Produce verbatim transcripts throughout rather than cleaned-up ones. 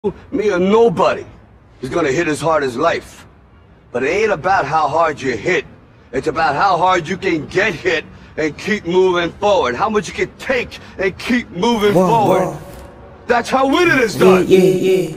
Me or nobody is gonna hit as hard as life. But it ain't about how hard you hit. It's about how hard you can get hit and keep moving forward. How much you can take and keep moving whoa, forward. Whoa. That's how winning is done. Yeah, yeah, yeah.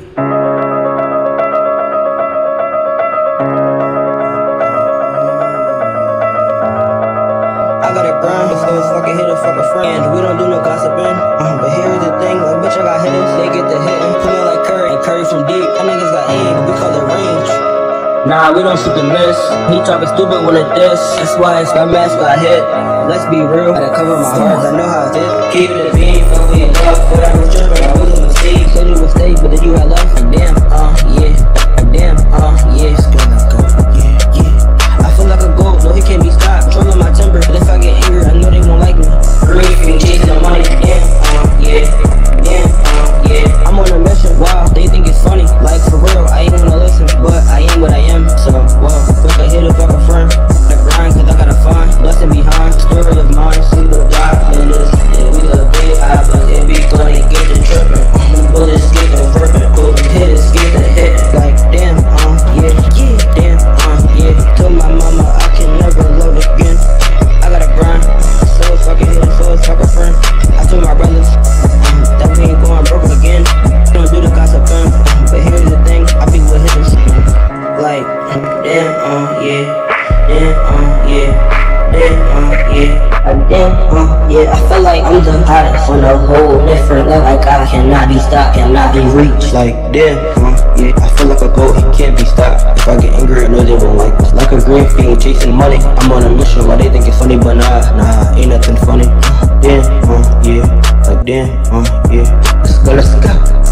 I gotta grind, so it's fucking hit a fucking friend. We don't do no gossiping. Uh, but here's the thing, like bitch, I got hitters, they get the hitting. Put me like Curry, and Curry from deep. Them niggas got aim, but we call it range. Nah, we don't shoot the miss. He talking stupid when it diss. That's why it's my mask got hit. Let's be real, I gotta cover my heart, I know how it is. Keep it a beam, fuck we love. But I was tripping, I was a mistake. Said it was mistake, but then you had love. Like damn, uh, yeah. Like damn, uh, yeah. Yeah, yeah. I feel like a goat, no he can't be stopped. Controlling my temper, but if I get angry, I know they won't like me. Grief, chasing the money, damn, uh, yeah. Damn, uh, yeah. I'm on a mission, wow, they think it's funny. Like for real, I ain't wanna listen, but I am what I am. So, whoa, quick I hit it fuck a friend. I grind, cause I gotta find blessing behind. Story of mine, see the die in this. Yeah, we look big, I but it be funny, get the trippin'. Bullets get the rippin', bullets hit it, get the hit. Like, damn, uh, yeah, yeah, damn, uh, yeah. Told my mama I can never love again. I gotta grind, so it's fucking hit, so it's fucking friend. I told my brothers um, that we ain't going broke again. Don't do the gossiping, but here's the thing, I be with hitters. Like, damn, uh, yeah, damn, uh, yeah, damn, uh, yeah, like, damn, uh, yeah. I feel like I'm the hottest on a whole different level. Like I cannot be stopped, cannot be reached. Like, damn, uh, yeah. I feel like a goat, he can't be stopped. If I get angry, I know they won't like me. Like a green fiend chasing money, I'm on a mission. Why they think it's funny, but nah, nah, ain't nothing funny. Damn, uh, yeah, like damn, uh, yeah. Let's go, let's go.